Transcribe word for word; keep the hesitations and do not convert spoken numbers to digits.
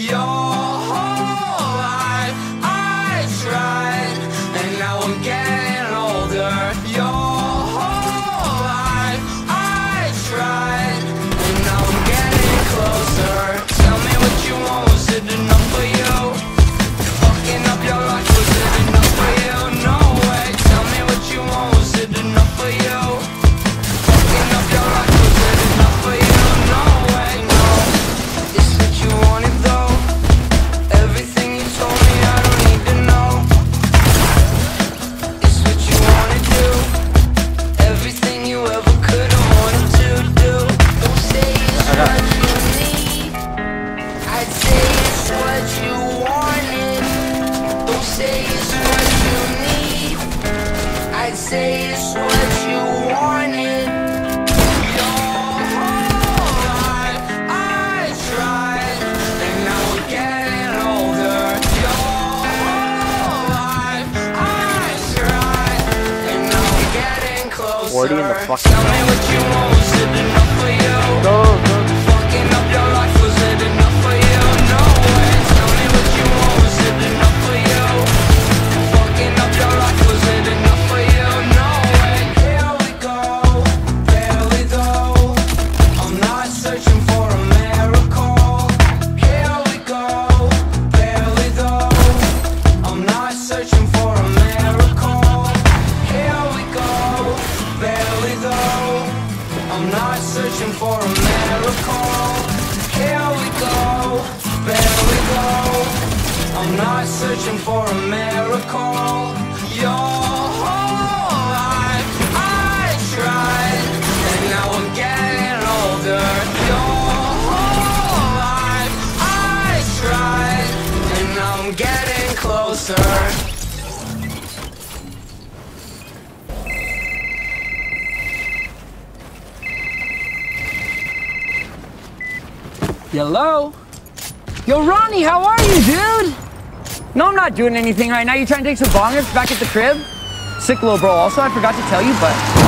Your whole life I tried, and now I'm getting older. Your whole life I tried, and now I'm getting closer. Tell me what you want, was it enough for you? Fucking up your life, was it enough for you? No way. Tell me what you want, was it enough for you? Fucking up your life, was it enough for you? No way, no. Is what you wanted though? Everything you told me I don't need to know. It's what you wanna do. Everything you ever could have wanted to do. Don't say it's what you need, I'd say it's what you wanted. Don't say it's what you need, I'd say it's what you wanted. Your whole life I tried, and now we're getting older. Your whole life I tried, and now we're getting closer. forty in the fucking Tell me what you want, was it enough for you? Go, go. Fucking up your life, was it enough for you? No way. Tell me what you want, was it enough for you? Fucking up your life, was it enough for you? No way. Here we go, barely though. I'm not searching for a miracle. Here we go, barely though. I'm not searching for a miracle. Here we go, barely though. I'm not searching for a miracle. Here we go, barely though. I'm not searching for a miracle. Your whole life I tried, and now I'm getting older. Your whole life I tried, and now I'm getting closer. Hello? Yo, Ronnie, how are you, dude? No, I'm not doing anything right now. You trying to take some bongers back at the crib? Sick little bro. Also, I forgot to tell you, but